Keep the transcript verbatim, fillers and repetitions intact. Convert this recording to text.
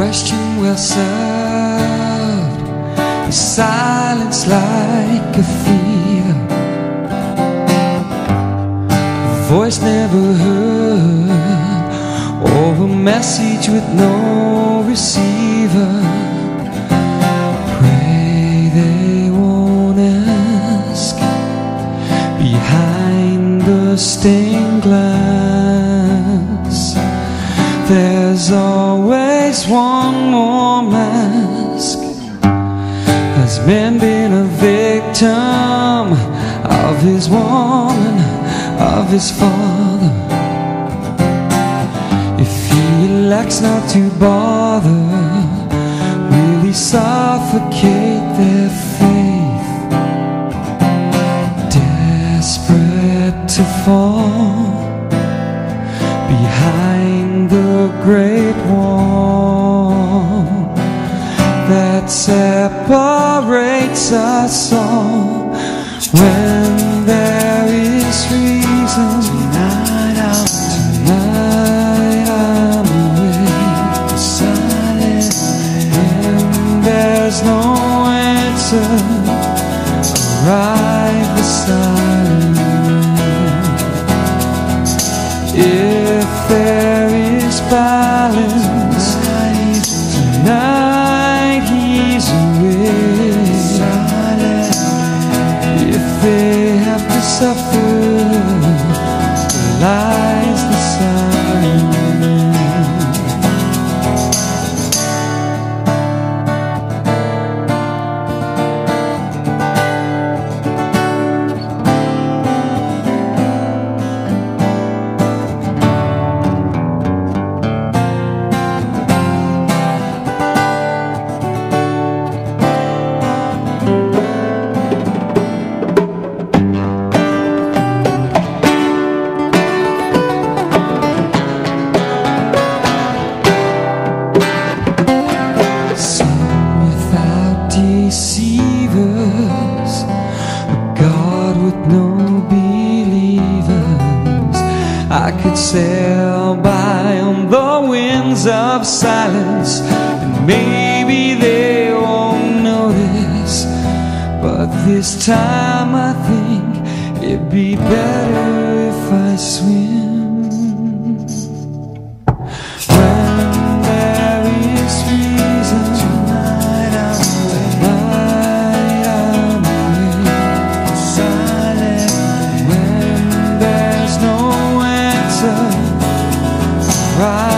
question well served, the silence like a fear, a voice never heard, or a message with no receiver. Pray they won't ask behind the stained glass. There's always one more mask. Has man been a victim of his woman, of his father? If he elects not to bother, will he suffocate their faith? Desperate to fall behind the great wall that separates us all. When there is reason, tonight I'm, tonight I'm awake, silent. When there's no answer, arrive the silent. If there is balance, tonight he's awake. If they have to suffer, lies the silence. Deceivers, a God with no believers. I could sail by on the winds of silence, and maybe they won't notice. But this time I think it'd be better if I swim. Right.